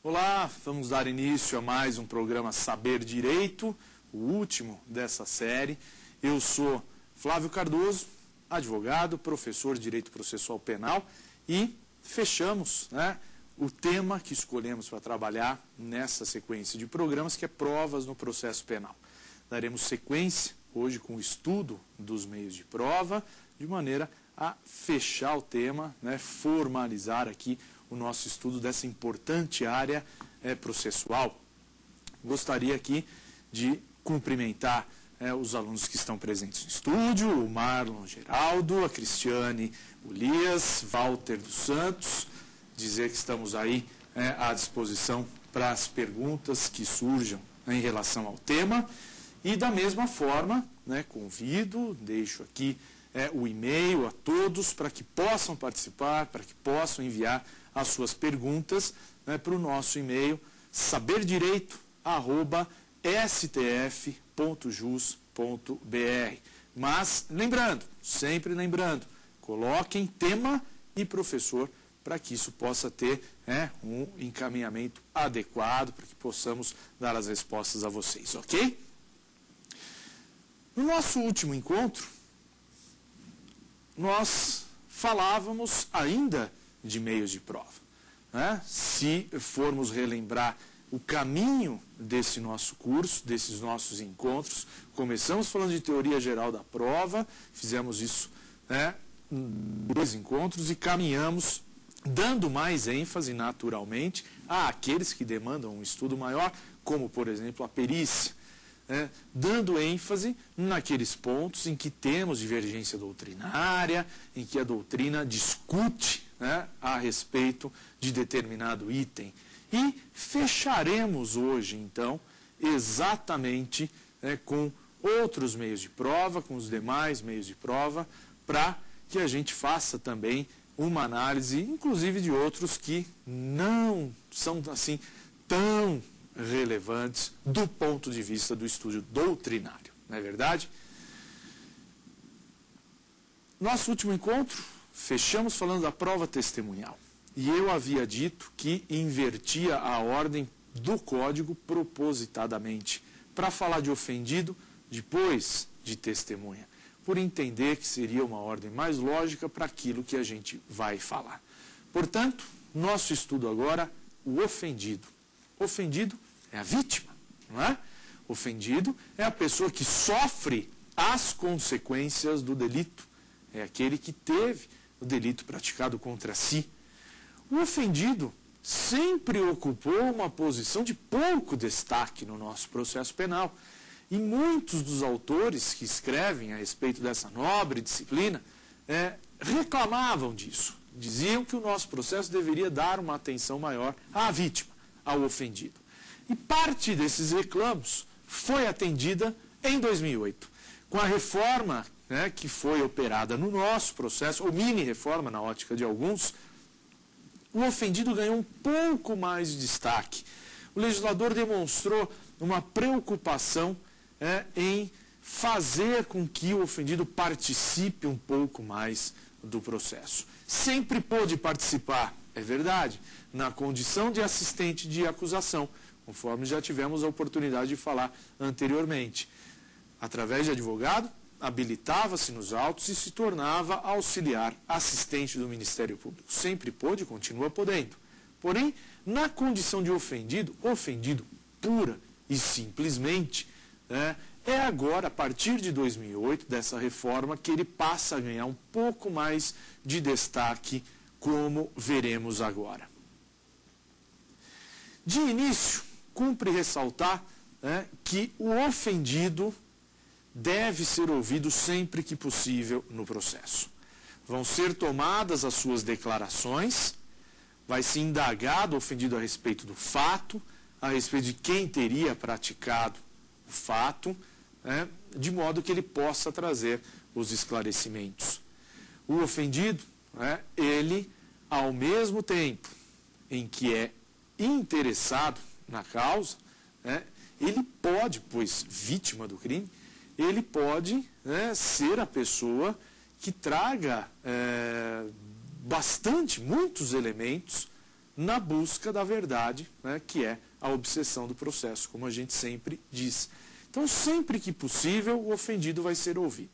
Olá, vamos dar início a mais um programa Saber Direito, o último dessa série. Eu sou Flávio Cardoso, advogado, professor de Direito Processual Penal e fechamos, o tema que escolhemos para trabalhar nessa sequência de programas, que é provas no processo penal. Daremos sequência hoje com o estudo dos meios de prova, de maneira a fechar o tema, formalizar aqui o nosso estudo dessa importante área processual. Gostaria aqui de cumprimentar os alunos que estão presentes no estúdio, o Marlon Geraldo, a Cristiane Ulias, Walter dos Santos, dizer que estamos aí à disposição para as perguntas que surjam em relação ao tema. E da mesma forma, convido, deixo aqui o e-mail a todos para que possam participar, para que possam enviar as suas perguntas para o nosso e-mail saberdireito@stf.jus.br. Mas lembrando, sempre lembrando, coloquem tema e professor para que isso possa ter um encaminhamento adequado, para que possamos dar as respostas a vocês, ok? No nosso último encontro, nós falávamos ainda de meios de prova. Se formos relembrar o caminho desse nosso curso, desses nossos encontros, começamos falando de teoria geral da prova, fizemos isso em 2 encontros e caminhamos dando mais ênfase, naturalmente, àqueles que demandam um estudo maior, como, por exemplo, a perícia. Dando ênfase naqueles pontos em que temos divergência doutrinária, em que a doutrina discute a respeito de determinado item. E fecharemos hoje, então, exatamente com outros meios de prova, com os demais meios de prova, para que a gente faça também uma análise, inclusive de outros que não são assim tão relevantes do ponto de vista do estudo doutrinário, não é verdade? Nosso último encontro, fechamos falando da prova testemunhal. E eu havia dito que invertia a ordem do código propositadamente, para falar de ofendido depois de testemunha, por entender que seria uma ordem mais lógica para aquilo que a gente vai falar. Portanto, nosso estudo agora, o ofendido. Ofendido é a vítima, não é? Ofendido é a pessoa que sofre as consequências do delito. É aquele que teve o delito praticado contra si. O ofendido sempre ocupou uma posição de pouco destaque no nosso processo penal. E muitos dos autores que escrevem a respeito dessa nobre disciplina reclamavam disso. Diziam que o nosso processo deveria dar uma atenção maior à vítima, ao ofendido. E parte desses reclamos foi atendida em 2008, com a reforma que foi operada no nosso processo, ou mini-reforma na ótica de alguns. O ofendido ganhou um pouco mais de destaque. O legislador demonstrou uma preocupação em fazer com que o ofendido participe um pouco mais do processo. Sempre pôde participar, é verdade, na condição de assistente de acusação, conforme já tivemos a oportunidade de falar anteriormente. Através de advogado, habilitava-se nos autos e se tornava auxiliar assistente do Ministério Público. Sempre pôde e continua podendo. Porém, na condição de ofendido, ofendido pura e simplesmente, é agora, a partir de 2008, dessa reforma, que ele passa a ganhar um pouco mais de destaque, como veremos agora. De início, cumpre ressaltar que o ofendido deve ser ouvido sempre que possível no processo. Vão ser tomadas as suas declarações, vai se indagar do ofendido a respeito do fato, a respeito de quem teria praticado o fato, de modo que ele possa trazer os esclarecimentos. O ofendido, ele, ao mesmo tempo em que é interessado na causa, ele pode, pois vítima do crime, ele pode ser a pessoa que traga muitos elementos na busca da verdade, né, que é a obsessão do processo, como a gente sempre diz. Então, sempre que possível, o ofendido vai ser ouvido.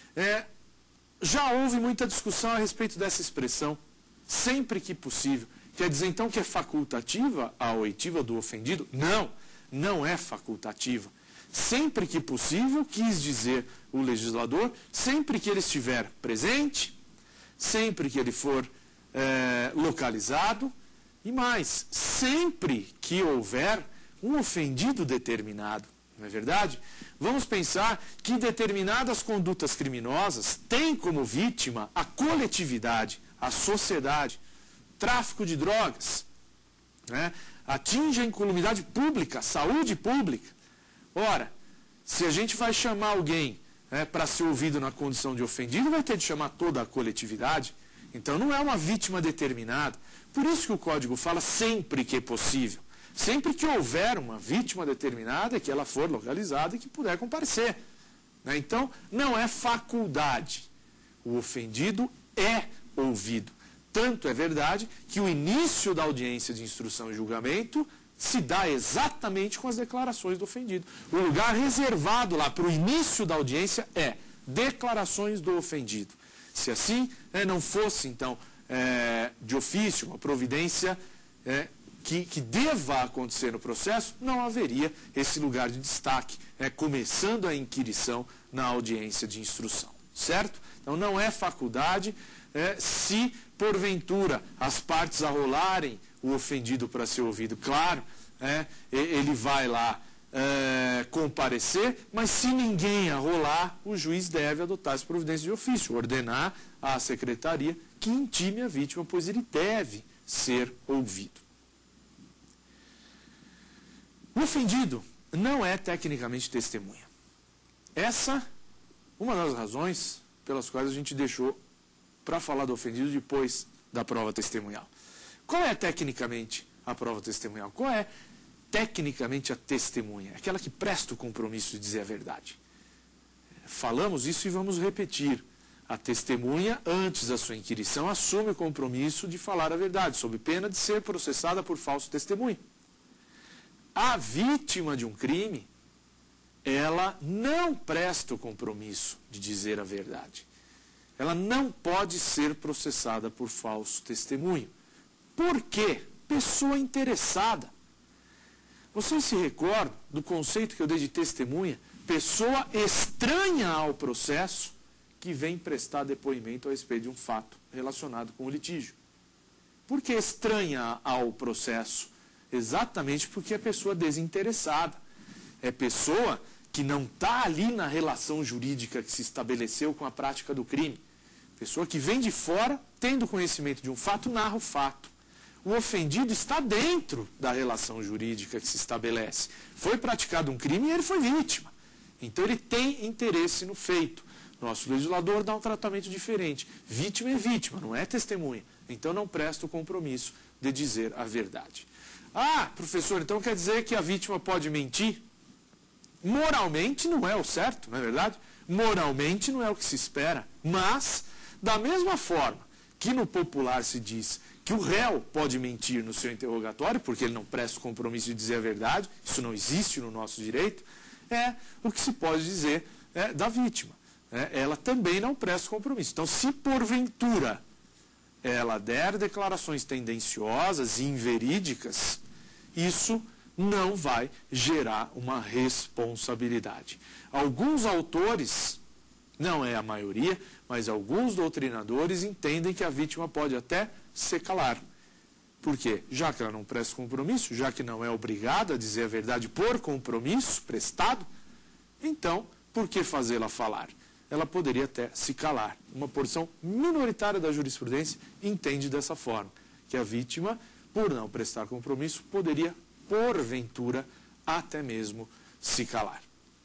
Já houve muita discussão a respeito dessa expressão, sempre que possível. Quer dizer, então, que é facultativa a oitiva do ofendido? Não, não é facultativa. Sempre que possível, quis dizer o legislador, sempre que ele estiver presente, sempre que ele for localizado, e mais, sempre que houver um ofendido determinado, não é verdade? Vamos pensar que determinadas condutas criminosas têm como vítima a coletividade, a sociedade, tráfico de drogas, né? Atinge a incolumidade pública, a saúde pública. Ora, se a gente vai chamar alguém para ser ouvido na condição de ofendido, vai ter de chamar toda a coletividade. Então não é uma vítima determinada. Por isso que o Código fala sempre que é possível. Sempre que houver uma vítima determinada, que ela for localizada e que puder comparecer. Então, não é faculdade. O ofendido é ouvido. Tanto é verdade que o início da audiência de instrução e julgamento se dá exatamente com as declarações do ofendido. O lugar reservado lá para o início da audiência é declarações do ofendido. Se assim não fosse, então, de ofício, uma providência que deva acontecer no processo, não haveria esse lugar de destaque, começando a inquirição na audiência de instrução, certo? Então, não é faculdade se, porventura, as partes arrolarem o ofendido para ser ouvido. Claro, ele vai lá comparecer, mas se ninguém arrolar, o juiz deve adotar as providências de ofício, ordenar à secretaria que intime a vítima, pois ele deve ser ouvido. O ofendido não é tecnicamente testemunha. Essa, uma das razões pelas quais a gente deixou para falar do ofendido depois da prova testemunhal. Qual é tecnicamente a prova testemunhal? Qual é tecnicamente a testemunha? Aquela que presta o compromisso de dizer a verdade. Falamos isso e vamos repetir. A testemunha, antes da sua inquirição, assume o compromisso de falar a verdade, sob pena de ser processada por falso testemunho. A vítima de um crime, ela não presta o compromisso de dizer a verdade. Ela não pode ser processada por falso testemunho. Por quê? Pessoa interessada. Vocês se recordam do conceito que eu dei de testemunha? Pessoa estranha ao processo que vem prestar depoimento a respeito de um fato relacionado com o litígio. Por que estranha ao processo? Exatamente porque é pessoa desinteressada. É pessoa que não está ali na relação jurídica que se estabeleceu com a prática do crime. Pessoa que vem de fora, tendo conhecimento de um fato, narra o fato. O ofendido está dentro da relação jurídica que se estabelece. Foi praticado um crime e ele foi vítima. Então ele tem interesse no feito. Nosso legislador dá um tratamento diferente. Vítima é vítima, não é testemunha. Então não presta o compromisso de dizer a verdade. Ah, professor, então quer dizer que a vítima pode mentir? Moralmente não é o certo, não é verdade? Moralmente não é o que se espera. Mas, da mesma forma que no popular se diz que o réu pode mentir no seu interrogatório, porque ele não presta o compromisso de dizer a verdade, isso não existe no nosso direito, é o que se pode dizer da vítima. Ela também não presta compromisso. Então, se porventura ela der declarações tendenciosas e inverídicas, isso não vai gerar uma responsabilidade. Alguns autores, não é a maioria, mas alguns doutrinadores entendem que a vítima pode até se calar. Por quê? Já que ela não presta compromisso, já que não é obrigada a dizer a verdade por compromisso prestado, então, por que fazê-la falar? Ela poderia até se calar. Uma porção minoritária da jurisprudência entende dessa forma, que a vítima, por não prestar compromisso, poderia, porventura, até mesmo se calar.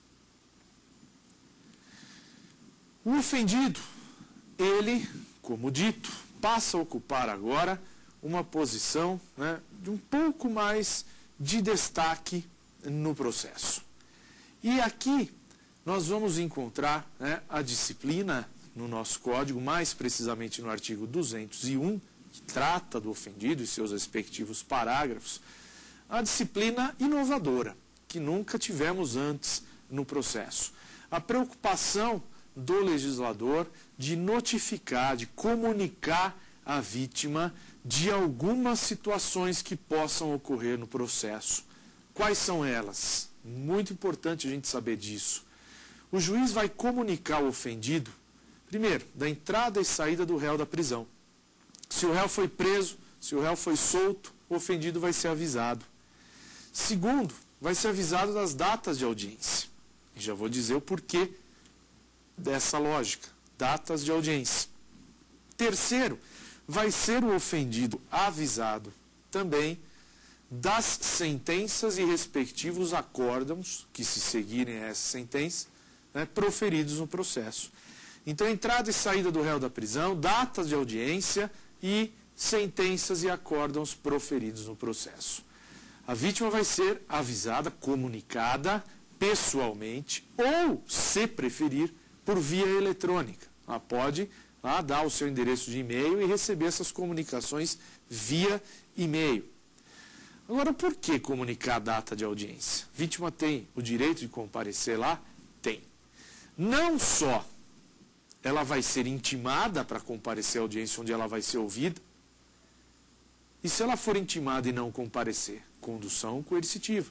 O ofendido, ele, como dito, passa a ocupar agora uma posição de um pouco mais de destaque no processo. E aqui nós vamos encontrar a disciplina no nosso Código, mais precisamente no artigo 201, que trata do ofendido e seus respectivos parágrafos, a disciplina inovadora, que nunca tivemos antes no processo. A preocupação do legislador de notificar, de comunicar à vítima de algumas situações que possam ocorrer no processo. Quais são elas? Muito importante a gente saber disso. O juiz vai comunicar ao ofendido, primeiro, da entrada e saída do réu da prisão. Se o réu foi preso, se o réu foi solto, o ofendido vai ser avisado. Segundo, vai ser avisado das datas de audiência. E já vou dizer o porquê dessa lógica. Datas de audiência. Terceiro, vai ser o ofendido avisado também das sentenças e respectivos acórdãos, que se seguirem essa sentença, proferidos no processo. Então, entrada e saída do réu da prisão, datas de audiência e sentenças e acórdãos proferidos no processo. A vítima vai ser avisada, comunicada pessoalmente ou, se preferir, por via eletrônica. Ela pode dar o seu endereço de e-mail e receber essas comunicações via e-mail. Agora, por que comunicar a data de audiência? A vítima tem o direito de comparecer lá? Tem. Não só ela vai ser intimada para comparecer à audiência onde ela vai ser ouvida, e se ela for intimada e não comparecer? Condução coercitiva.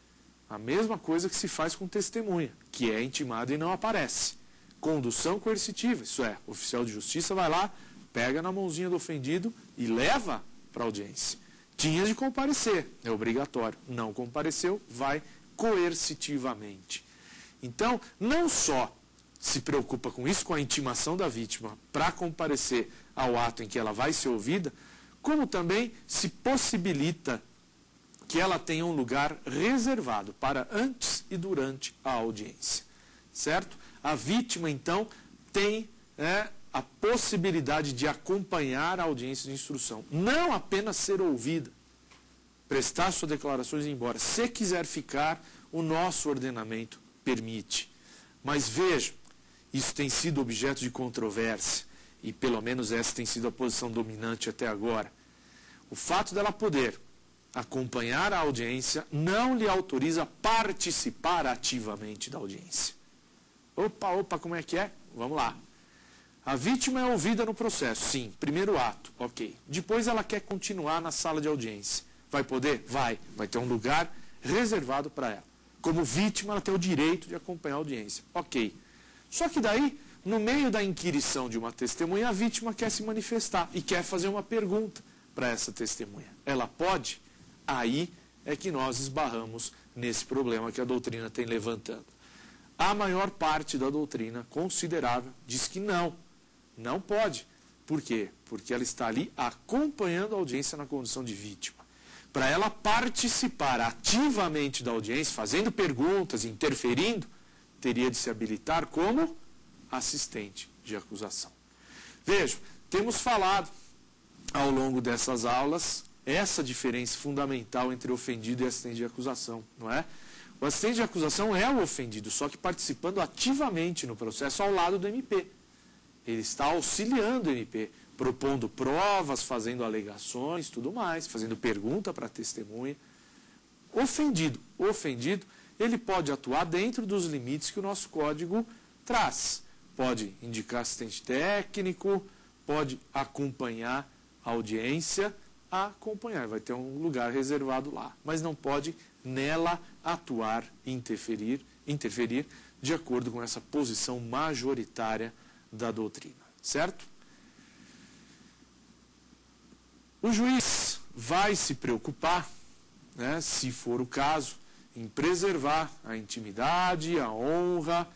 A mesma coisa que se faz com testemunha, que é intimada e não aparece. Condução coercitiva, isso é, o oficial de justiça vai lá, pega na mãozinha do ofendido e leva para a audiência. Tinha de comparecer, é obrigatório. Não compareceu, vai coercitivamente. Então, não só se preocupa com isso, com a intimação da vítima para comparecer ao ato em que ela vai ser ouvida, como também se possibilita que ela tenha um lugar reservado para antes e durante a audiência. Certo? A vítima, então, tem a possibilidade de acompanhar a audiência de instrução. Não apenas ser ouvida, prestar suas declarações e ir embora. Se quiser ficar, o nosso ordenamento permite. Mas vejam, isso tem sido objeto de controvérsia, e pelo menos essa tem sido a posição dominante até agora. O fato dela poder acompanhar a audiência não lhe autoriza participar ativamente da audiência. Opa, como é que é? Vamos lá. A vítima é ouvida no processo, sim, primeiro ato, ok. Depois ela quer continuar na sala de audiência. Vai poder? Vai. Vai ter um lugar reservado para ela. Como vítima, ela tem o direito de acompanhar a audiência. Ok. Só que daí, no meio da inquirição de uma testemunha, a vítima quer se manifestar e quer fazer uma pergunta para essa testemunha. Ela pode? Aí é que nós esbarramos nesse problema que a doutrina tem levantando. A maior parte da doutrina considerável diz que não pode. Por quê? Porque ela está ali acompanhando a audiência na condição de vítima. Para ela participar ativamente da audiência, fazendo perguntas, interferindo, teria de se habilitar como assistente de acusação. Vejam, temos falado ao longo dessas aulas essa diferença fundamental entre ofendido e assistente de acusação, não é? O assistente de acusação é o ofendido, só que participando ativamente no processo ao lado do MP. Ele está auxiliando o MP, propondo provas, fazendo alegações, tudo mais, fazendo pergunta para a testemunha. Ofendido, ele pode atuar dentro dos limites que o nosso código traz. Pode indicar assistente técnico, pode acompanhar a audiência, vai ter um lugar reservado lá, mas não pode nela atuar, interferir de acordo com essa posição majoritária da doutrina, certo? O juiz vai se preocupar, se for o caso, em preservar a intimidade, a honra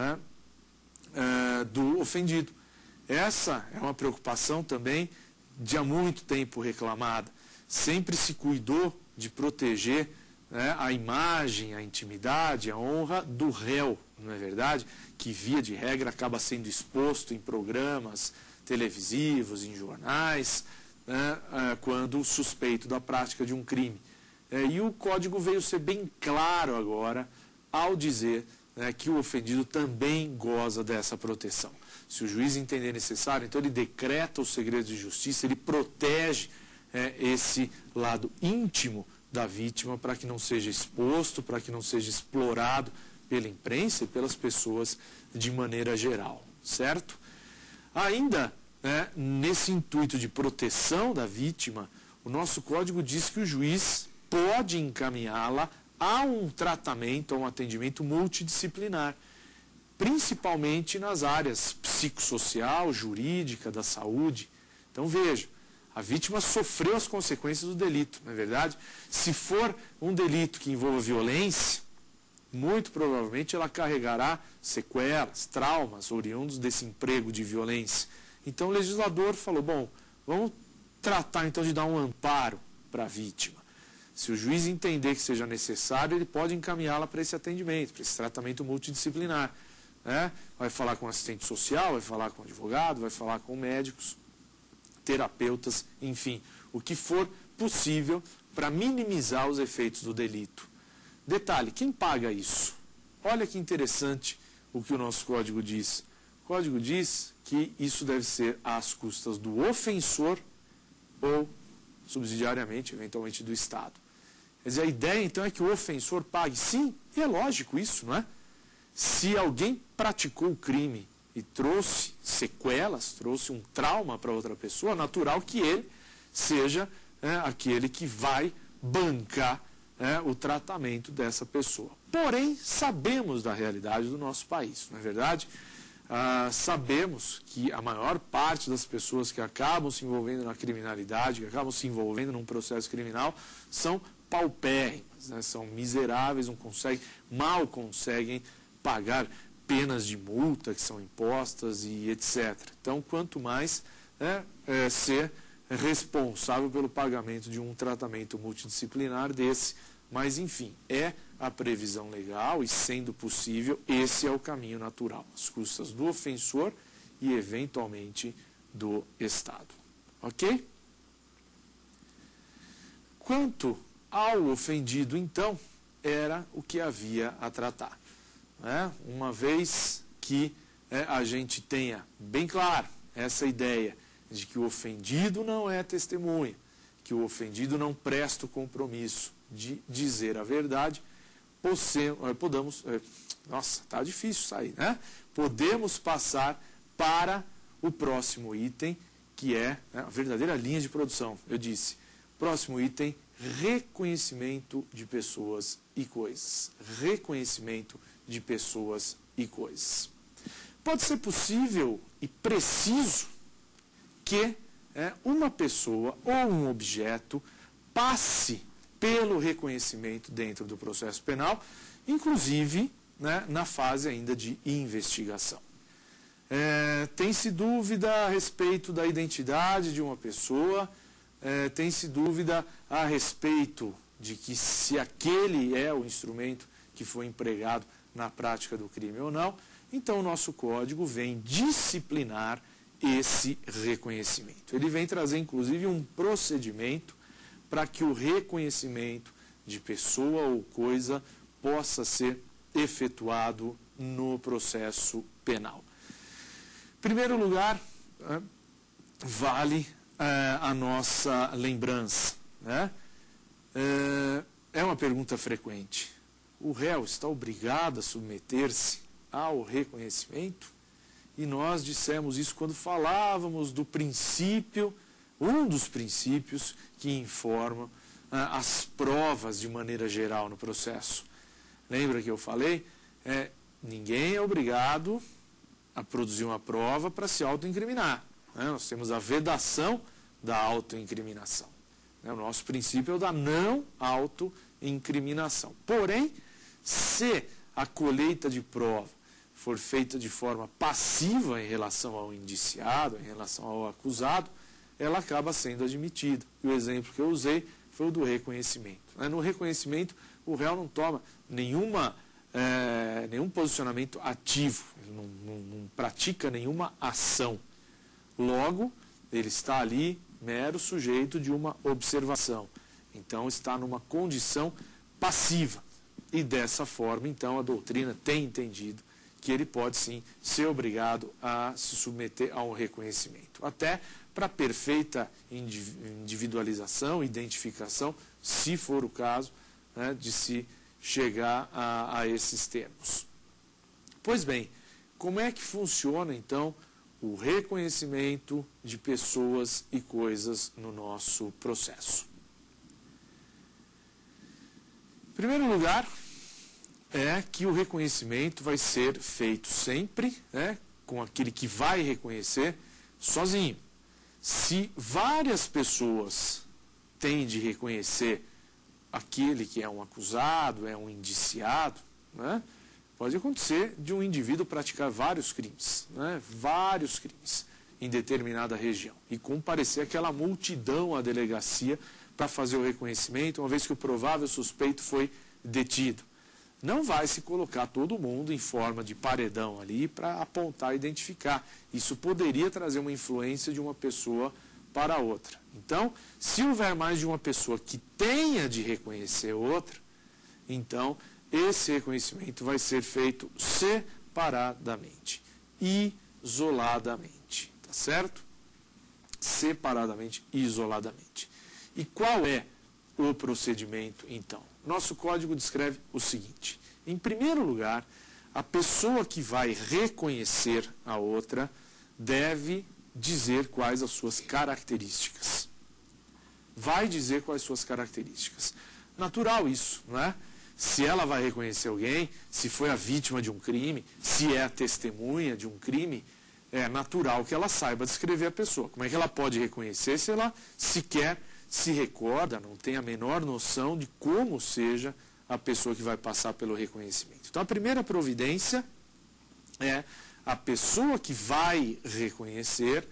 do ofendido. Essa é uma preocupação também de há muito tempo reclamada. Sempre se cuidou de proteger a imagem, a intimidade, a honra do réu, não é verdade? Que, via de regra, acaba sendo exposto em programas televisivos, em jornais, quando suspeito da prática de um crime. E o Código veio ser bem claro agora ao dizer né, que o ofendido também goza dessa proteção. Se o juiz entender necessário, então ele decreta o segredo de justiça, ele protege esse lado íntimo da vítima para que não seja exposto, para que não seja explorado pela imprensa e pelas pessoas de maneira geral, certo? Ainda, nesse intuito de proteção da vítima, o nosso código diz que o juiz pode encaminhá-la a um tratamento, a um atendimento multidisciplinar, principalmente nas áreas psicossocial, jurídica, da saúde. Então veja, a vítima sofreu as consequências do delito, não é verdade? Se for um delito que envolva violência, muito provavelmente ela carregará sequelas, traumas oriundos desse emprego de violência. Então o legislador falou, bom, vamos tratar então de dar um amparo para a vítima. Se o juiz entender que seja necessário, ele pode encaminhá-la para esse atendimento, para esse tratamento multidisciplinar. Vai falar com assistente social, vai falar com advogado, vai falar com médicos, terapeutas, enfim, o que for possível para minimizar os efeitos do delito. Detalhe, quem paga isso? Olha que interessante o que o nosso código diz. O código diz que isso deve ser às custas do ofensor ou, subsidiariamente, eventualmente, do Estado. Quer dizer, a ideia, então, é que o ofensor pague. Sim, e é lógico isso, não é? Se alguém praticou o crime e trouxe sequelas, trouxe um trauma para outra pessoa, é natural que ele seja aquele que vai bancar o tratamento dessa pessoa. Porém, sabemos da realidade do nosso país, não é verdade? Sabemos que a maior parte das pessoas que acabam se envolvendo na criminalidade, que acabam se envolvendo num processo criminal, são paupérrimas, né? São miseráveis, mal conseguem pagar penas de multa que são impostas e etc. Então, quanto mais ser responsável pelo pagamento de um tratamento multidisciplinar desse. Mas, enfim, é a previsão legal e, sendo possível, esse é o caminho natural, às custas do ofensor e, eventualmente, do Estado. Ok? Quanto ao ofendido, então, era o que havia a tratar. Uma vez que a gente tenha bem claro essa ideia de que o ofendido não é testemunha, que o ofendido não presta o compromisso de dizer a verdade, nossa, está difícil sair, né? Podemos passar para o próximo item, que é a verdadeira linha de produção. Eu disse, próximo item, reconhecimento de pessoas e coisas. Reconhecimento de pessoas e coisas. Pode ser possível e preciso que uma pessoa ou um objeto passe pelo reconhecimento dentro do processo penal, inclusive na fase ainda de investigação. Tem-se dúvida a respeito da identidade de uma pessoa, tem-se dúvida a respeito de que se aquele é o instrumento que foi empregado na prática do crime ou não. Então o nosso código vem disciplinar esse reconhecimento. Ele vem trazer inclusive um procedimento para que o reconhecimento de pessoa ou coisa possa ser efetuado no processo penal. Em primeiro lugar, vale a nossa lembrança. É uma pergunta frequente. O réu está obrigado a submeter-se ao reconhecimento? E nós dissemos isso quando falávamos do princípio, um dos princípios que informam as provas de maneira geral no processo. Lembra que eu falei? Ninguém é obrigado a produzir uma prova para se autoincriminar. Nós temos a vedação da autoincriminação. O nosso princípio é o da não autoincriminação. Porém, se a colheita de prova for feita de forma passiva em relação ao indiciado, em relação ao acusado, ela acaba sendo admitida. E o exemplo que eu usei foi o do reconhecimento. No reconhecimento, o réu não toma nenhum posicionamento ativo, não pratica nenhuma ação. Logo, ele está ali mero sujeito de uma observação. Então, está numa condição passiva. e dessa forma, então, a doutrina tem entendido que ele pode sim ser obrigado a se submeter a um reconhecimento, até para perfeita individualização, identificação, se for o caso, né, de se chegar a esses termos. Pois bem, como é que funciona então o reconhecimento de pessoas e coisas no nosso processo? Em primeiro lugar, é que o reconhecimento vai ser feito sempre, né, com aquele que vai reconhecer sozinho. Se várias pessoas têm de reconhecer aquele que é um acusado, é um indiciado, né, pode acontecer de um indivíduo praticar vários crimes, né, vários crimes em determinada região e comparecer aquela multidão à delegacia para fazer o reconhecimento, uma vez que o provável suspeito foi detido. Não vai se colocar todo mundo em forma de paredão ali para apontar e identificar. Isso poderia trazer uma influência de uma pessoa para outra. Então, se houver mais de uma pessoa que tenha de reconhecer outra, então esse reconhecimento vai ser feito separadamente, isoladamente, tá certo? Separadamente, isoladamente. E qual é o procedimento, então? Nosso código descreve o seguinte: em primeiro lugar, a pessoa que vai reconhecer a outra deve dizer quais as suas características. Vai dizer quais as suas características. Natural isso, não é? Se ela vai reconhecer alguém, se foi a vítima de um crime, se é a testemunha de um crime, é natural que ela saiba descrever a pessoa. Como é que ela pode reconhecer se ela sequer se recorda, não tem a menor noção de como seja a pessoa que vai passar pelo reconhecimento? Então, a primeira providência é a pessoa que vai reconhecer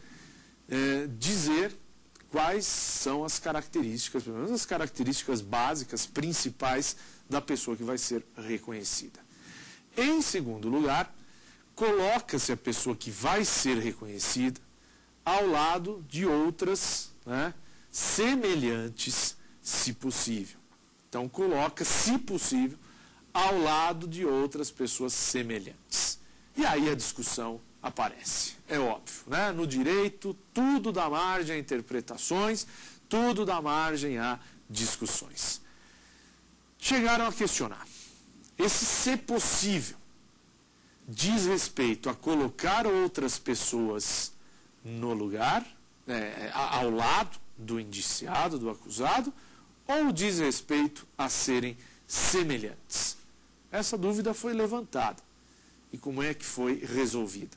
dizer quais são as características, pelo menos as características básicas, principais da pessoa que vai ser reconhecida. Em segundo lugar, coloca-se a pessoa que vai ser reconhecida ao lado de outras, né, semelhantes, se possível. Então, coloca, se possível, ao lado de outras pessoas semelhantes. E aí a discussão aparece, é óbvio, né? No direito, tudo dá margem a interpretações, tudo dá margem a discussões. Chegaram a questionar: esse ser possível diz respeito a colocar outras pessoas no lugar, ao lado do indiciado, do acusado, ou diz respeito a serem semelhantes? Essa dúvida foi levantada. E como é que foi resolvida?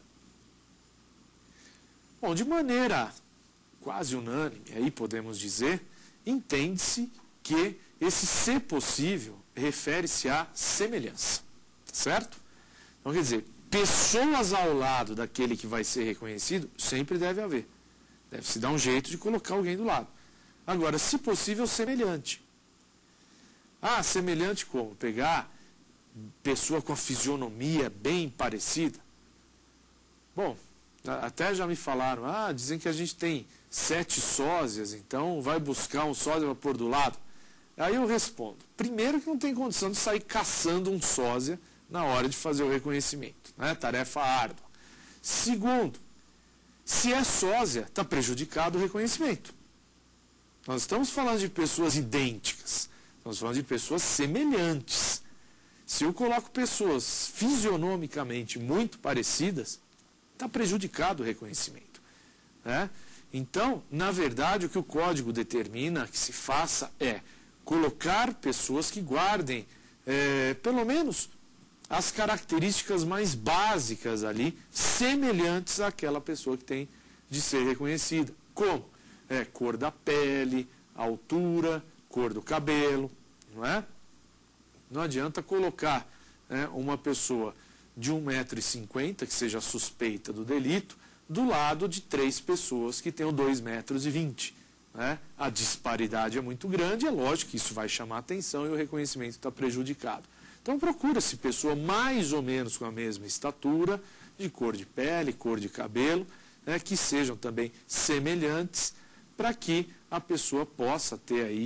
Bom, de maneira quase unânime, aí podemos dizer, entende-se que esse ser possível refere-se à semelhança, certo? Então, quer dizer, pessoas ao lado daquele que vai ser reconhecido, sempre deve haver. Deve-se dar um jeito de colocar alguém do lado. Agora, se possível, semelhante. Ah, semelhante como? Pegar pessoa com a fisionomia bem parecida. Bom, até já me falaram, dizem que a gente tem 7 sósias, então vai buscar um sósia para pôr do lado. Aí eu respondo: primeiro, que não tem condição de sair caçando um sósia na hora de fazer o reconhecimento, né? Tarefa árdua. Segundo, se é sósia, está prejudicado o reconhecimento. Nós estamos falando de pessoas idênticas, estamos falando de pessoas semelhantes. Se eu coloco pessoas fisionomicamente muito parecidas, está prejudicado o reconhecimento, né? Então, na verdade, o que o código determina que se faça é colocar pessoas que guardem, pelo menos, as características mais básicas ali, semelhantes àquela pessoa que tem de ser reconhecida. Como? Cor da pele, altura, cor do cabelo, não é? Não adianta colocar uma pessoa de 1,50 m, que seja suspeita do delito, do lado de 3 pessoas que tenham 2,20 m. Né? A disparidade é muito grande, é lógico que isso vai chamar atenção e o reconhecimento está prejudicado. Então procura-se pessoa mais ou menos com a mesma estatura, de cor de pele, cor de cabelo, né, que sejam também semelhantes, para que a pessoa possa ter aí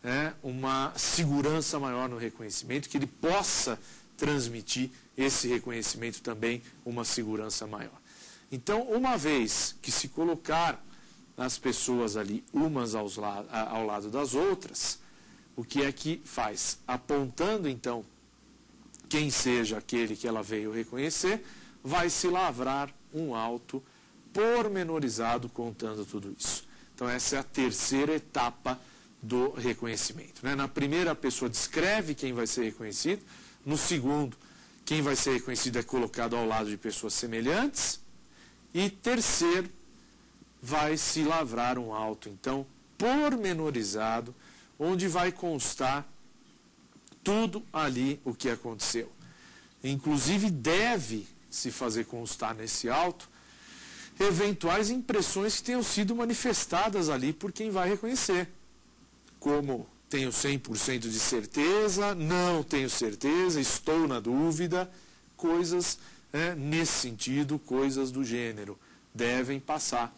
uma segurança maior no reconhecimento, que ele possa transmitir esse reconhecimento também uma segurança maior. Então, uma vez que se colocar as pessoas ali umas ao lado das outras, o que é que faz? Apontando então quem seja aquele que ela veio reconhecer, vai se lavrar um auto pormenorizado contando tudo isso. Então essa é a terceira etapa do reconhecimento. Na primeira, a pessoa descreve quem vai ser reconhecido. No segundo, quem vai ser reconhecido é colocado ao lado de pessoas semelhantes. E terceiro, vai se lavrar um auto, então, pormenorizado, onde vai constar tudo ali o que aconteceu. Inclusive, deve se fazer constar nesse auto eventuais impressões que tenham sido manifestadas ali por quem vai reconhecer. Como tenho 100% de certeza, não tenho certeza, estou na dúvida, coisas nesse sentido, coisas do gênero, devem passar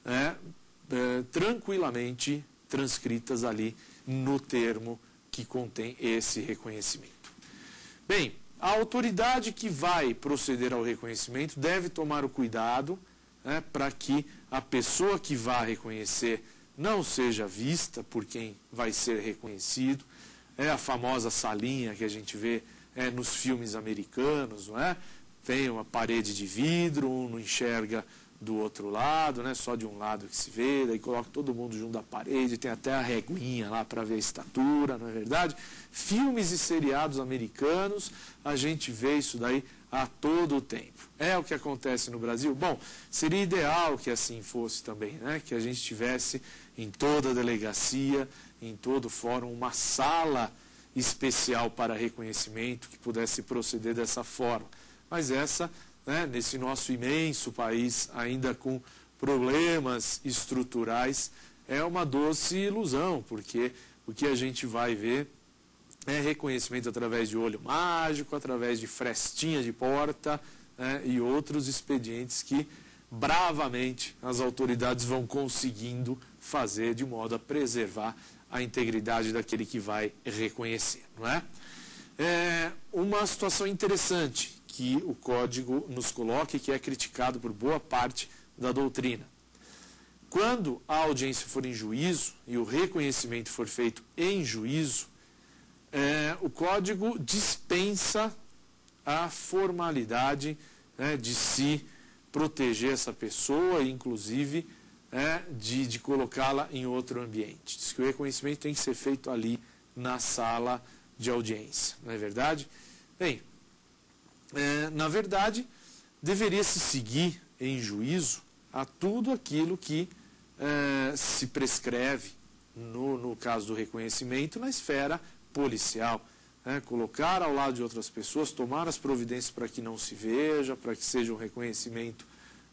tranquilamente transcritas ali no termo que contém esse reconhecimento. Bem, a autoridade que vai proceder ao reconhecimento deve tomar o cuidado para que a pessoa que vá reconhecer não seja vista por quem vai ser reconhecido. É a famosa salinha que a gente vê nos filmes americanos, não é? Tem uma parede de vidro, um não enxerga do outro lado, só de um lado que se vê, daí coloca todo mundo junto da parede, tem até a reguinha lá para ver a estatura, não é verdade? Filmes e seriados americanos, a gente vê isso daí a todo o tempo. É o que acontece no Brasil? Bom, seria ideal que assim fosse também, que a gente tivesse em toda a delegacia, em todo o fórum, uma sala especial para reconhecimento que pudesse proceder dessa forma. Mas essa, nesse nosso imenso país, ainda com problemas estruturais, é uma doce ilusão, porque o que a gente vai ver é reconhecimento através de olho mágico, através de frestinha de porta e outros expedientes que bravamente as autoridades vão conseguindo fazer de modo a preservar a integridade daquele que vai reconhecer, não é? Uma situação interessante que o Código nos coloca e que é criticado por boa parte da doutrina. Quando a audiência for em juízo e o reconhecimento for feito em juízo, o Código dispensa a formalidade de se proteger essa pessoa, inclusive de colocá-la em outro ambiente. Diz que o reconhecimento tem que ser feito ali na sala de audiência, não é verdade? Bem, na verdade, deveria se seguir em juízo a tudo aquilo que se prescreve, no caso do reconhecimento, na esfera policial. Colocar ao lado de outras pessoas, tomar as providências para que não se veja, para que seja um reconhecimento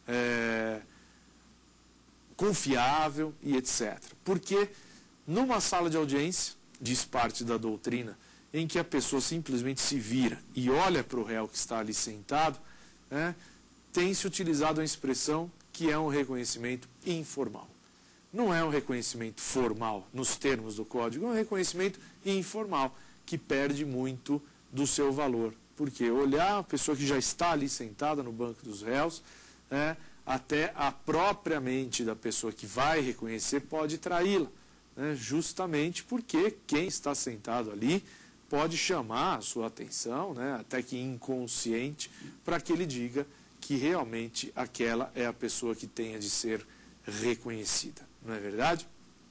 confiável e etc. Porque numa sala de audiência, diz parte da doutrina, em que a pessoa simplesmente se vira e olha para o réu que está ali sentado, tem-se utilizado a expressão que é um reconhecimento informal. Não é um reconhecimento formal nos termos do Código, é um reconhecimento informal, que perde muito do seu valor. Porque olhar a pessoa que já está ali sentada no banco dos réus, até a própria mente da pessoa que vai reconhecer pode traí-la, justamente porque quem está sentado ali pode chamar a sua atenção, até que inconsciente, para que ele diga que realmente aquela é a pessoa que tenha de ser reconhecida. Não é verdade?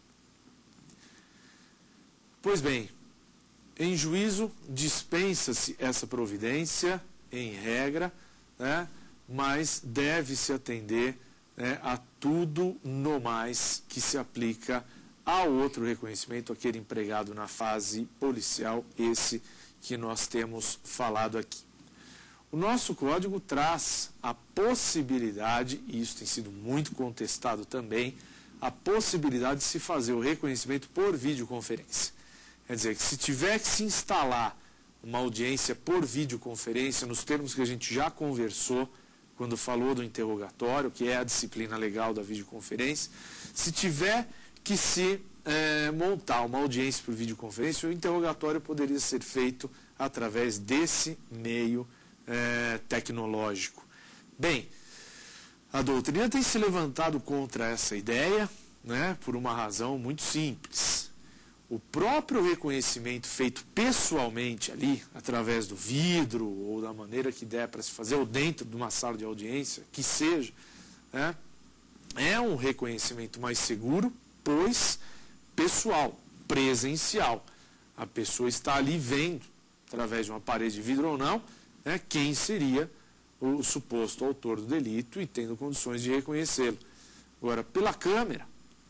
Pois bem, em juízo dispensa-se essa providência, em regra, mas deve-se atender a tudo no mais que se aplica ao outro reconhecimento, aquele empregado na fase policial, esse que nós temos falado aqui. O nosso código traz a possibilidade, e isso tem sido muito contestado também, a possibilidade de se fazer o reconhecimento por videoconferência. Quer dizer, que se tiver que se instalar uma audiência por videoconferência, nos termos que a gente já conversou quando falou do interrogatório, que é a disciplina legal da videoconferência, se tiver que se montar uma audiência por videoconferência, o interrogatório poderia ser feito através desse meio tecnológico. Bem, a doutrina tem se levantado contra essa ideia, né, por uma razão muito simples. O próprio reconhecimento feito pessoalmente ali, através do vidro ou da maneira que der para se fazer, ou dentro de uma sala de audiência, que seja, né, é um reconhecimento mais seguro, pois pessoal, presencial. A pessoa está ali vendo, através de uma parede de vidro ou não, né, quem seria o suposto autor do delito e tendo condições de reconhecê-lo. Agora, pela câmera,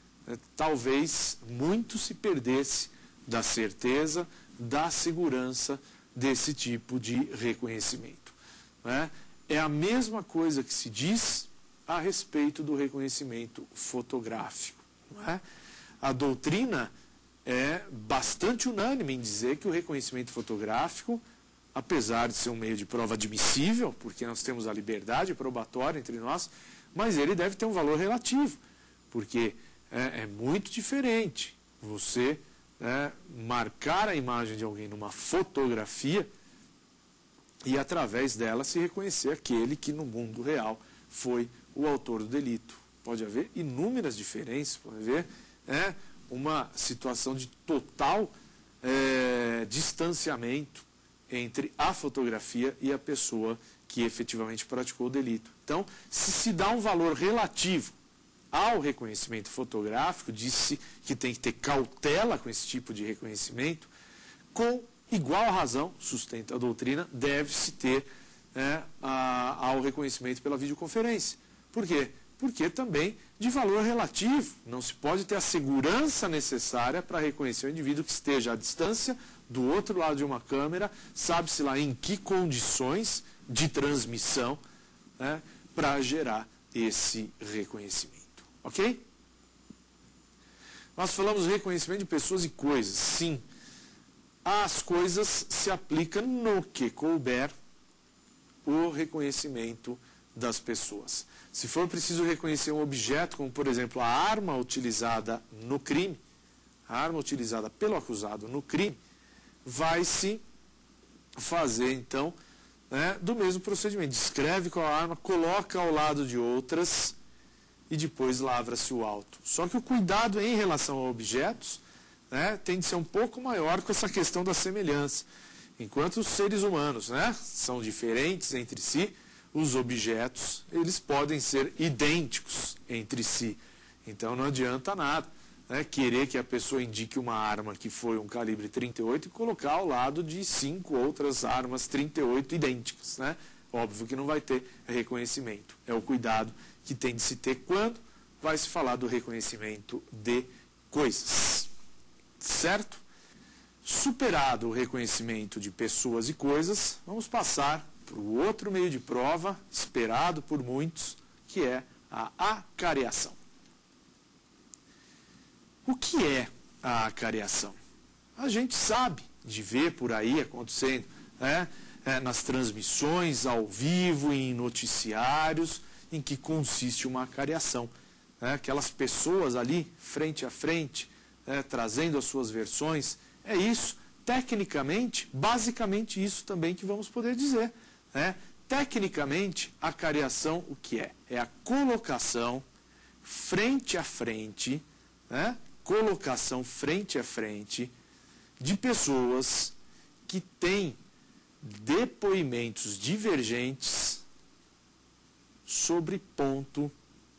talvez muito se perdesse da certeza, da segurança desse tipo de reconhecimento. Né? É a mesma coisa que se diz a respeito do reconhecimento fotográfico. Não é? A doutrina é bastante unânime em dizer que o reconhecimento fotográfico, apesar de ser um meio de prova admissível, porque nós temos a liberdade probatória entre nós, mas ele deve ter um valor relativo, porque é muito diferente você marcar a imagem de alguém numa fotografia e através dela se reconhecer aquele que no mundo real foi o autor do delito. Pode haver inúmeras diferenças, pode haver uma situação de total distanciamento entre a fotografia e a pessoa que efetivamente praticou o delito. Então, se dá um valor relativo ao reconhecimento fotográfico, disse que tem que ter cautela com esse tipo de reconhecimento, com igual razão, sustenta a doutrina, deve-se ter ao reconhecimento pela videoconferência. Por quê? Porque também de valor relativo. Não se pode ter a segurança necessária para reconhecer o indivíduo que esteja à distância, do outro lado de uma câmera, sabe-se lá em que condições de transmissão, para gerar esse reconhecimento. Ok? Nós falamos de reconhecimento de pessoas e coisas. Sim, às coisas se aplica no que couber o reconhecimento das pessoas. Se for preciso reconhecer um objeto, como por exemplo a arma utilizada no crime, a arma utilizada pelo acusado no crime, vai-se fazer então do mesmo procedimento. Descreve qual a arma, coloca ao lado de outras e depois lavra-se o auto. Só que o cuidado em relação a objetos tem de ser um pouco maior com essa questão da semelhança. Enquanto os seres humanos são diferentes entre si, os objetos eles podem ser idênticos entre si. Então não adianta nada querer que a pessoa indique uma arma que foi um calibre 38 e colocar ao lado de 5 outras armas 38 idênticas. Óbvio que não vai ter reconhecimento. É o cuidado que tem de se ter quando vai se falar do reconhecimento de coisas. Certo? Superado o reconhecimento de pessoas e coisas, vamos passar para o outro meio de prova, esperado por muitos, que é a acareação. O que é a acareação? A gente sabe de ver por aí acontecendo, nas transmissões ao vivo, em noticiários, em que consiste uma acareação. Aquelas pessoas ali, frente a frente, trazendo as suas versões, é isso, tecnicamente, basicamente isso também que vamos poder dizer. Tecnicamente, a acareação, o que é? É a colocação frente a frente, colocação frente a frente de pessoas que têm depoimentos divergentes sobre ponto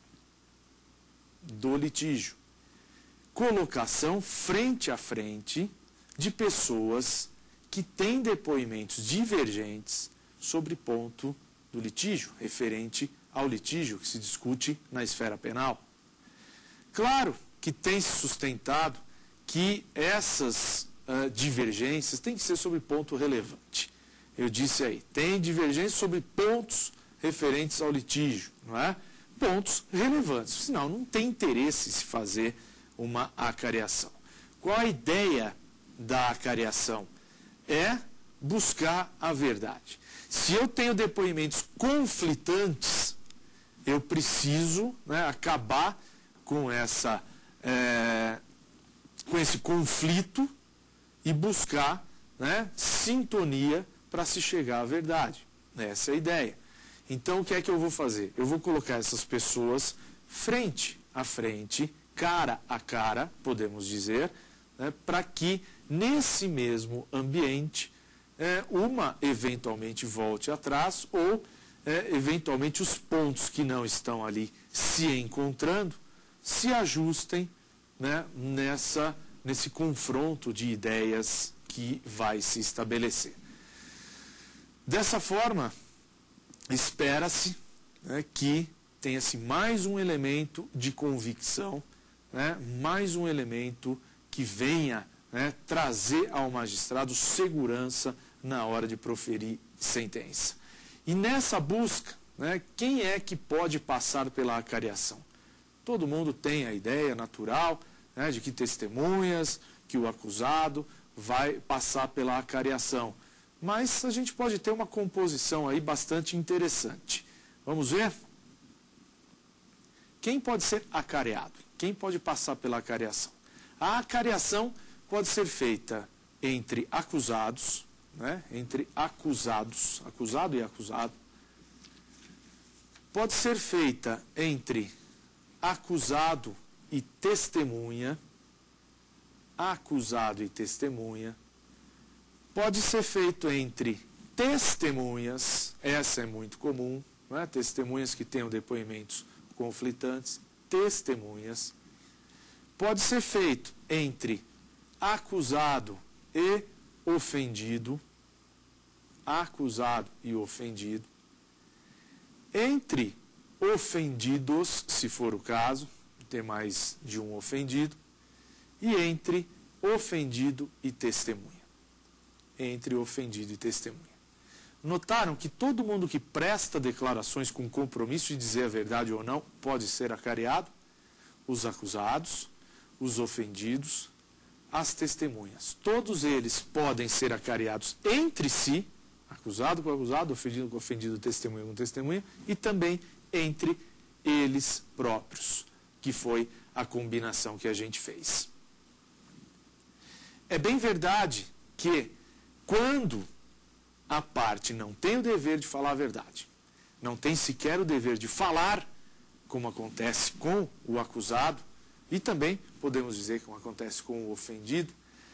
do litígio. Colocação frente a frente de pessoas que têm depoimentos divergentes sobre ponto do litígio, referente ao litígio que se discute na esfera penal. Claro que tem se sustentado que essas divergências têm que ser sobre ponto relevante. Eu disse aí, tem divergência sobre pontos referentes ao litígio, não é? Pontos relevantes, senão não tem interesse em se fazer uma acareação. Qual a ideia da acareação? É buscar a verdade. Se eu tenho depoimentos conflitantes, eu preciso acabar com essa com esse conflito e buscar, né, sintonia para se chegar à verdade. Essa é a ideia. Então, o que é que eu vou fazer? Eu vou colocar essas pessoas frente a frente, cara a cara, podemos dizer, né, para que, nesse mesmo ambiente, uma eventualmente volte atrás ou, eventualmente, os pontos que não estão ali se encontrando, se ajustem, né, nesse confronto de ideias que vai se estabelecer. Dessa forma, espera-se, né, que tenha-se mais um elemento de convicção, né, mais um elemento que venha, né, trazer ao magistrado segurança na hora de proferir sentença. E nessa busca, né, quem é que pode passar pela acariação? Todo mundo tem a ideia natural, né, de que testemunhas, que o acusado vai passar pela acariação. Mas a gente pode ter uma composição aí bastante interessante. Vamos ver? Quem pode ser acareado? Quem pode passar pela acariação? A acariação pode ser feita entre acusados, né? Entre acusados, acusado e acusado. Pode ser feita entre acusado e testemunha, acusado e testemunha. Pode ser feito entre testemunhas, essa é muito comum, né? Testemunhas que tenham depoimentos conflitantes, testemunhas. Pode ser feito entre acusado e ofendido, acusado e ofendido. Entre ofendidos, se for o caso, ter mais de um ofendido, e entre ofendido e testemunha. Entre ofendido e testemunha. Notaram que todo mundo que presta declarações com compromisso de dizer a verdade ou não pode ser acareado? Os acusados, os ofendidos, as testemunhas. Todos eles podem ser acareados entre si, acusado com acusado, ofendido com ofendido, testemunha com testemunha, e também entre eles próprios, que foi a combinação que a gente fez. É bem verdade que quando a parte não tem o dever de falar a verdade, não tem sequer o dever de falar, como acontece com o acusado, e também podemos dizer como acontece com o ofendido,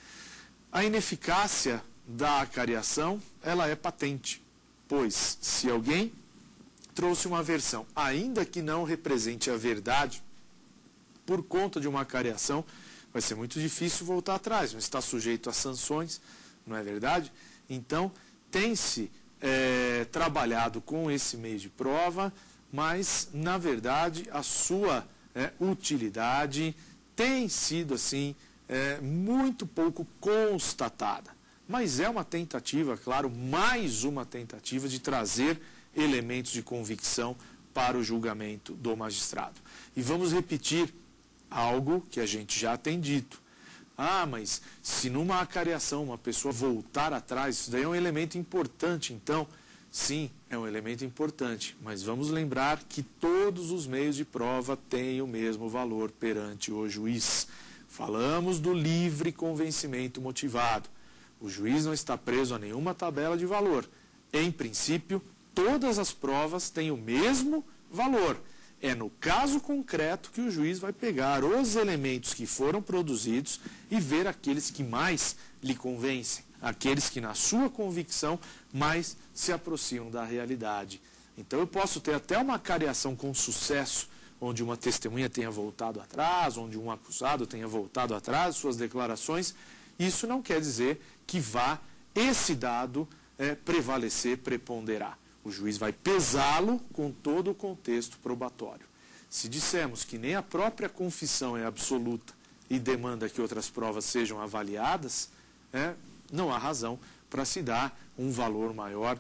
a ineficácia da acariação, ela é patente, pois se alguém trouxe uma versão, ainda que não represente a verdade, por conta de uma acariação, vai ser muito difícil voltar atrás, não está sujeito a sanções, não é verdade? Então, tem-se trabalhado com esse meio de prova, mas, na verdade, a sua utilidade tem sido, assim, muito pouco constatada. Mas é uma tentativa, claro, mais uma tentativa de trazer elementos de convicção para o julgamento do magistrado. E vamos repetir algo que a gente já tem dito. Ah, mas se numa acariação uma pessoa voltar atrás, isso daí é um elemento importante, então, sim, é um elemento importante, mas vamos lembrar que todos os meios de prova têm o mesmo valor perante o juiz. Falamos do livre convencimento motivado. O juiz não está preso a nenhuma tabela de valor. Em princípio, todas as provas têm o mesmo valor. É no caso concreto que o juiz vai pegar os elementos que foram produzidos e ver aqueles que mais lhe convencem, aqueles que na sua convicção mais se aproximam da realidade. Então eu posso ter até uma acariação com sucesso, onde uma testemunha tenha voltado atrás, onde um acusado tenha voltado atrás suas declarações. Isso não quer dizer que vá esse dado prevalecer, preponderar. O juiz vai pesá-lo com todo o contexto probatório. Se dissermos que nem a própria confissão é absoluta e demanda que outras provas sejam avaliadas, não há razão para se dar um valor maior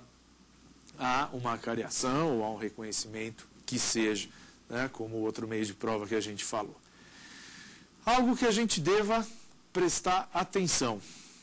a uma acariação ou a um reconhecimento que seja, como o outro meio de prova que a gente falou. Algo que a gente deva prestar atenção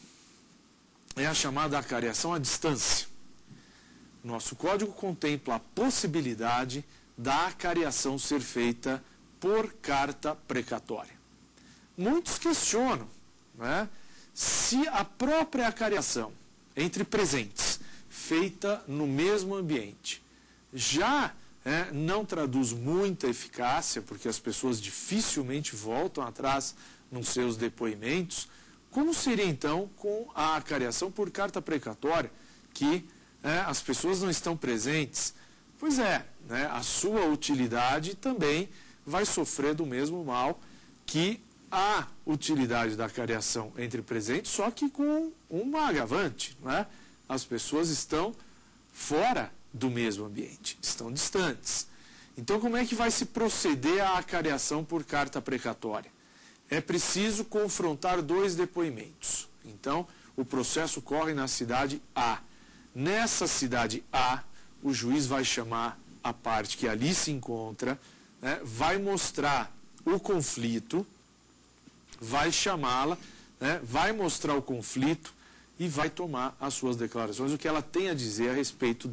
é a chamada acariação à distância. Nosso código contempla a possibilidade da acariação ser feita por carta precatória. Muitos questionam, né, se a própria acariação entre presentes, feita no mesmo ambiente, já não traduz muita eficácia, porque as pessoas dificilmente voltam atrás nos seus depoimentos, como seria então com a acariação por carta precatória, que as pessoas não estão presentes? Pois é, a sua utilidade também vai sofrer do mesmo mal que a utilidade da acariação entre presentes, só que com uma agravante, as pessoas estão fora do mesmo ambiente, estão distantes. Então, como é que vai se proceder à acariação por carta precatória? É preciso confrontar dois depoimentos. Então, o processo corre na cidade A. Nessa cidade A, o juiz vai chamar a parte que ali se encontra, vai mostrar o conflito, vai chamá-la, vai mostrar o conflito e vai tomar as suas declarações, o que ela tem a dizer a respeito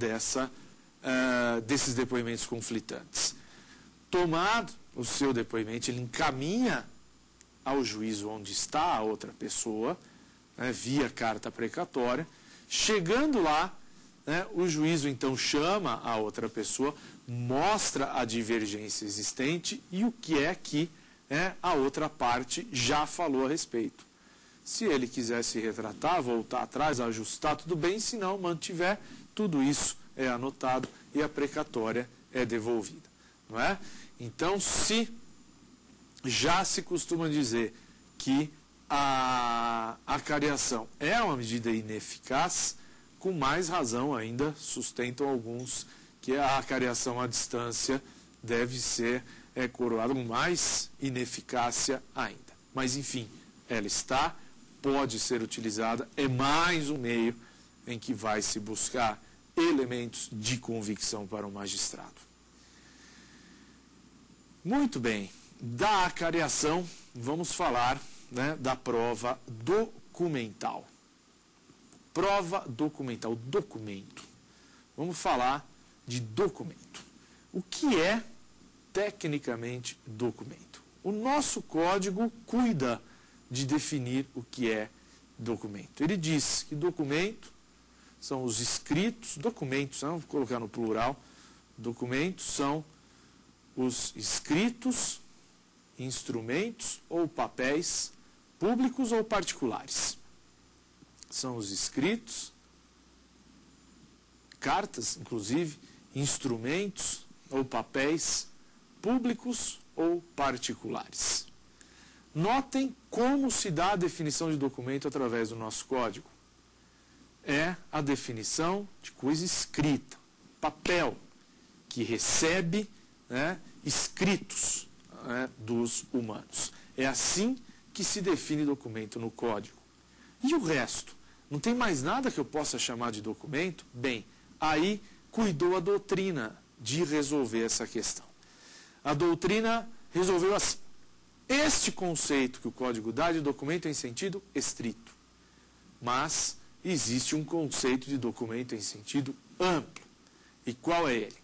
desses depoimentos conflitantes. Tomado o seu depoimento, ele encaminha ao juízo onde está a outra pessoa, via carta precatória. Chegando lá, o juízo então chama a outra pessoa, mostra a divergência existente e o que é que a outra parte já falou a respeito. Se ele quiser se retratar, voltar atrás, ajustar, tudo bem. Se não mantiver, tudo isso é anotado e a precatória é devolvida. Não é? Então, se já se costuma dizer que a acariação é uma medida ineficaz, com mais razão ainda sustentam alguns que a acariação à distância deve ser coroada com mais ineficácia ainda. Mas, enfim, ela está, pode ser utilizada, é mais um meio em que vai se buscar elementos de convicção para o magistrado. Muito bem, da acariação vamos falar da prova documental. Prova documental, documento. Vamos falar de documento. O que é tecnicamente documento? O nosso código cuida de definir o que é documento. Ele diz que documento são os escritos, documentos, vamos colocar no plural, documentos são os escritos, instrumentos ou papéis públicos ou particulares. São os escritos, cartas, inclusive, instrumentos ou papéis públicos ou particulares. Notem como se dá a definição de documento através do nosso código. É a definição de coisa escrita, papel, que recebe escritos dos humanos. É assim que se define documento no código. E o resto? Não tem mais nada que eu possa chamar de documento? Bem, aí cuidou a doutrina de resolver essa questão. A doutrina resolveu assim. Este conceito que o código dá de documento em sentido estrito. Mas existe um conceito de documento em sentido amplo. E qual é ele?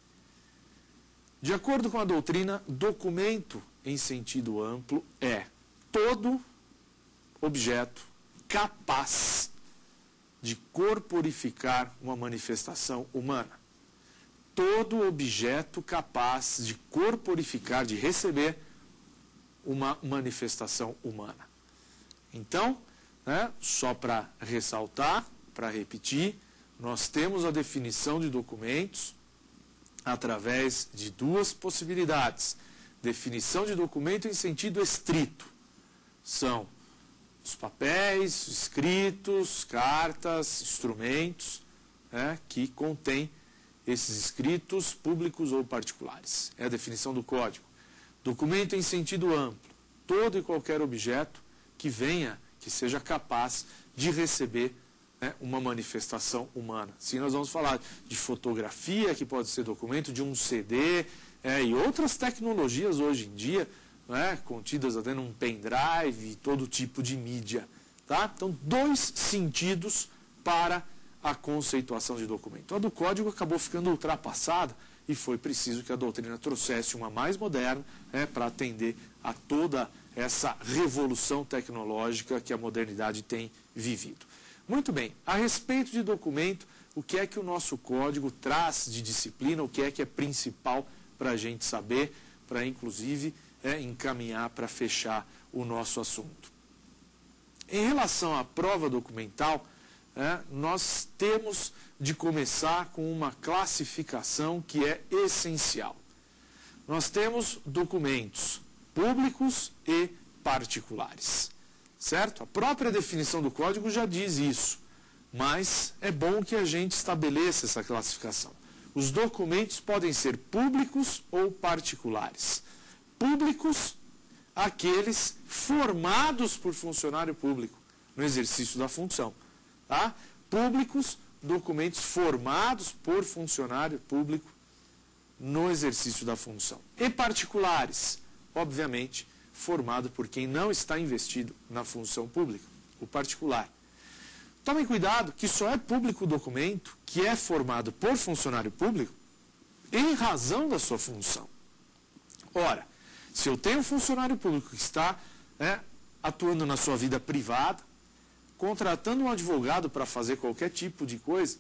De acordo com a doutrina, documento em sentido amplo é todo objeto capaz de corporificar uma manifestação humana. Todo objeto capaz de corporificar, de receber uma manifestação humana. Então, só para ressaltar, para repetir, nós temos a definição de documentos através de duas possibilidades. Definição de documento em sentido estrito. São os papéis, escritos, cartas, instrumentos, que contêm esses escritos públicos ou particulares. É a definição do código. Documento em sentido amplo. Todo e qualquer objeto que seja capaz de receber uma manifestação humana. Sim, nós vamos falar de fotografia, que pode ser documento, de um CD, e outras tecnologias hoje em dia, contidas até num pendrive, todo tipo de mídia. Tá? Então, dois sentidos para a conceituação de documento. A do código acabou ficando ultrapassada e foi preciso que a doutrina trouxesse uma mais moderna para atender a toda essa revolução tecnológica que a modernidade tem vivido. Muito bem, a respeito de documento, o que é que o nosso código traz de disciplina, o que é principal para a gente saber, para inclusive encaminhar para fechar o nosso assunto. Em relação à prova documental, nós temos de começar com uma classificação que é essencial. Nós temos documentos públicos e particulares, certo? A própria definição do código já diz isso, mas é bom que a gente estabeleça essa classificação. Os documentos podem ser públicos ou particulares. Públicos, aqueles formados por funcionário público no exercício da função. Tá? Públicos, documentos formados por funcionário público no exercício da função. E particulares, obviamente, formado por quem não está investido na função pública, o particular. Tomem cuidado que só é público o documento que é formado por funcionário público em razão da sua função. Ora, se eu tenho um funcionário público que está atuando na sua vida privada, contratando um advogado para fazer qualquer tipo de coisa,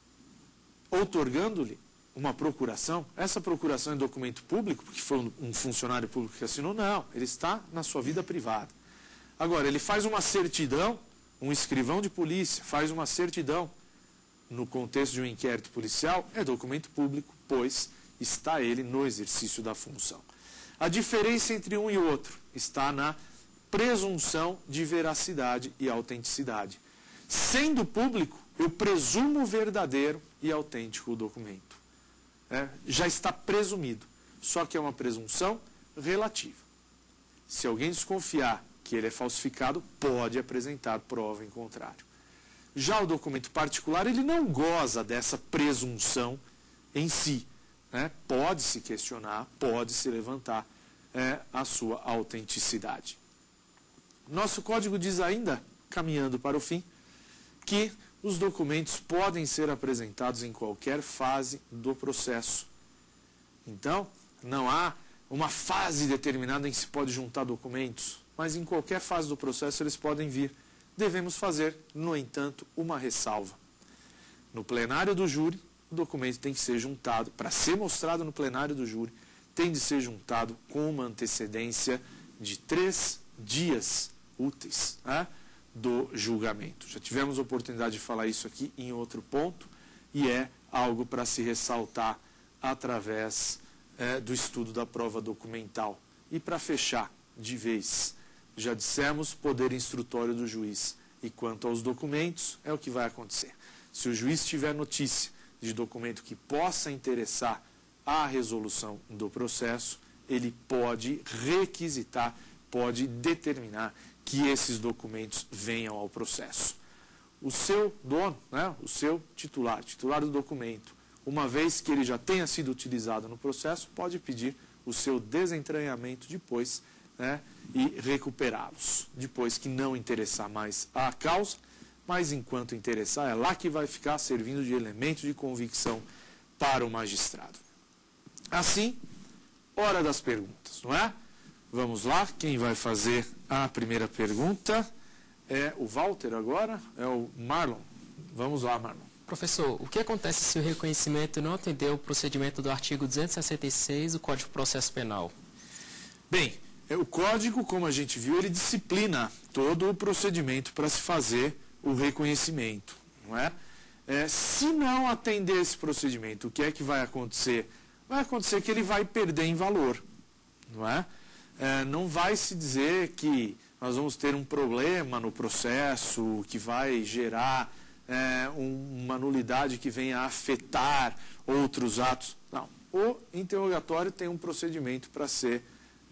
outorgando-lhe uma procuração, essa procuração é documento público, porque foi um funcionário público que assinou? Não, ele está na sua vida privada. Agora, ele faz uma certidão, um escrivão de polícia faz uma certidão no contexto de um inquérito policial, é documento público, pois está ele no exercício da função. A diferença entre um e outro está na presunção de veracidade e autenticidade. Sendo público, eu presumo verdadeiro e autêntico o documento. Já está presumido, só que é uma presunção relativa. Se alguém desconfiar que ele é falsificado, pode apresentar prova em contrário. Já o documento particular, ele não goza dessa presunção em si. Pode-se questionar, pode-se levantar a sua autenticidade. Nosso código diz ainda, caminhando para o fim, que os documentos podem ser apresentados em qualquer fase do processo. Então, não há uma fase determinada em que se pode juntar documentos, mas em qualquer fase do processo eles podem vir. Devemos fazer, no entanto, uma ressalva. No plenário do júri, o documento tem que ser juntado, para ser mostrado no plenário do júri, tem de ser juntado com uma antecedência de 3 dias úteis do julgamento. Já tivemos a oportunidade de falar isso aqui em outro ponto, e é algo para se ressaltar através do estudo da prova documental. E para fechar de vez, já dissemos poder instrutório do juiz. E quanto aos documentos, é o que vai acontecer. Se o juiz tiver notícia de documento que possa interessar a resolução do processo, ele pode requisitar, pode determinar que esses documentos venham ao processo. O seu dono, o seu titular do documento, uma vez que ele já tenha sido utilizado no processo, pode pedir o seu desentranhamento depois e recuperá-los. Depois que não interessar mais a causa, mas enquanto interessar, é lá que vai ficar servindo de elemento de convicção para o magistrado. Assim, hora das perguntas, não é? Vamos lá, quem vai fazer a primeira pergunta é o Walter agora, é o Marlon. Vamos lá, Marlon. Professor, o que acontece se o reconhecimento não atender o procedimento do artigo 266 do Código de Processo Penal? Bem, o Código, como a gente viu, ele disciplina todo o procedimento para se fazer o reconhecimento, não é? Se não atender esse procedimento, o que é que vai acontecer? Vai acontecer que ele vai perder em valor, não é? Não vai se dizer que nós vamos ter um problema no processo que vai gerar uma nulidade que venha a afetar outros atos. Não. O interrogatório tem um procedimento para ser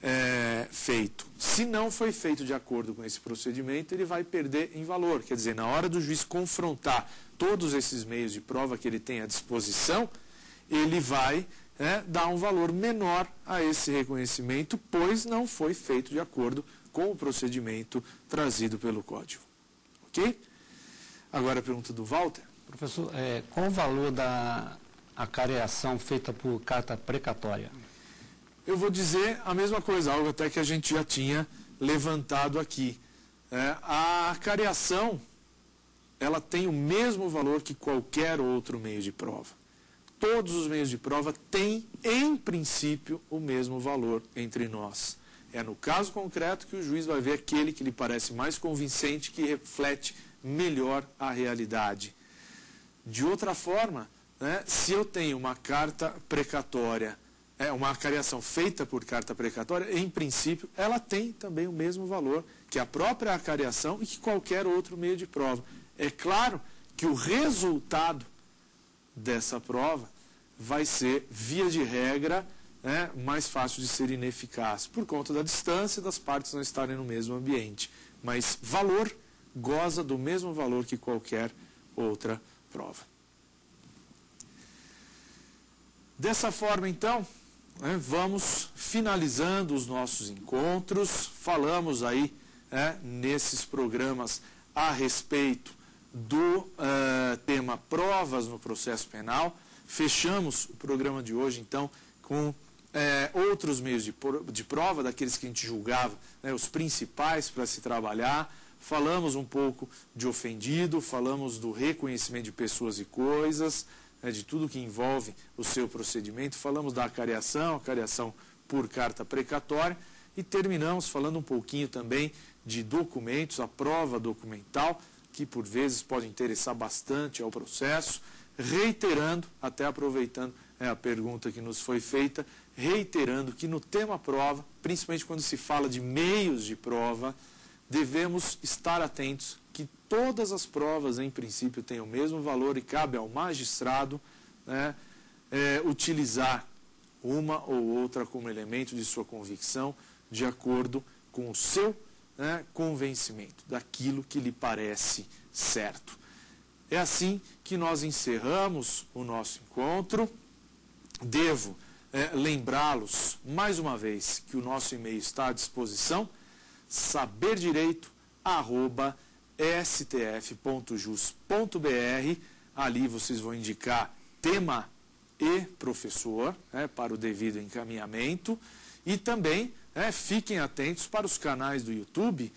feito. Se não foi feito de acordo com esse procedimento, ele vai perder em valor. Quer dizer, na hora do juiz confrontar todos esses meios de prova que ele tem à disposição, ele vai dar um valor menor a esse reconhecimento, pois não foi feito de acordo com o procedimento trazido pelo Código. Ok? Agora a pergunta do Walter. Professor, qual o valor da acareação feita por carta precatória? Eu vou dizer a mesma coisa, algo até que a gente já tinha levantado aqui. A cariação, ela tem o mesmo valor que qualquer outro meio de prova. Todos os meios de prova têm, em princípio, o mesmo valor entre nós. É no caso concreto que o juiz vai ver aquele que lhe parece mais convincente, que reflete melhor a realidade. De outra forma, se eu tenho uma carta precatória, uma acariação feita por carta precatória, em princípio, ela tem também o mesmo valor que a própria acariação e que qualquer outro meio de prova. É claro que o resultado dessa prova vai ser, via de regra, mais fácil de ser ineficaz, por conta da distância das partes não estarem no mesmo ambiente. Mas valor goza do mesmo valor que qualquer outra prova. Dessa forma, então, vamos finalizando os nossos encontros. Falamos aí, nesses programas, a respeito do tema provas no processo penal. Fechamos o programa de hoje, então, com outros meios de prova, daqueles que a gente julgava, os principais para se trabalhar. Falamos um pouco de ofendido, falamos do reconhecimento de pessoas e coisas, de tudo que envolve o seu procedimento. Falamos da acariação por carta precatória e terminamos falando um pouquinho também de documentos, a prova documental, que por vezes pode interessar bastante ao processo, reiterando, até aproveitando a pergunta que nos foi feita, reiterando que no tema prova, principalmente quando se fala de meios de prova, devemos estar atentos que todas as provas, em princípio, têm o mesmo valor e cabe ao magistrado utilizar uma ou outra como elemento de sua convicção, de acordo com o seu convencimento, daquilo que lhe parece certo. É assim que nós encerramos o nosso encontro. Devo lembrá-los, mais uma vez, que o nosso e-mail está à disposição, saberdireito@stf.jus.br. Ali vocês vão indicar tema e professor, para o devido encaminhamento. E também fiquem atentos para os canais do YouTube,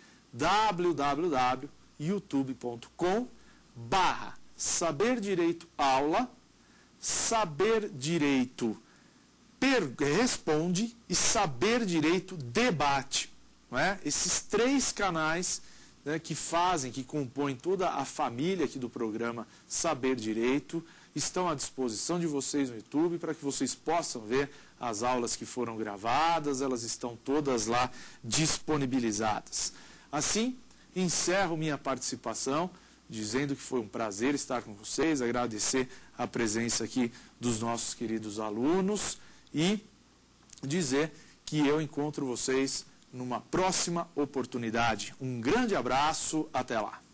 www.youtube.com/saberdireitoaula, Saber Direito Responde e Saber Direito Debate. Esses três canais que compõem toda a família aqui do programa Saber Direito estão à disposição de vocês no YouTube para que vocês possam ver as aulas que foram gravadas, elas estão todas lá disponibilizadas. Assim, encerro minha participação dizendo que foi um prazer estar com vocês, agradecer a presença aqui dos nossos queridos alunos e dizer que eu encontro vocês numa próxima oportunidade. Um grande abraço, até lá!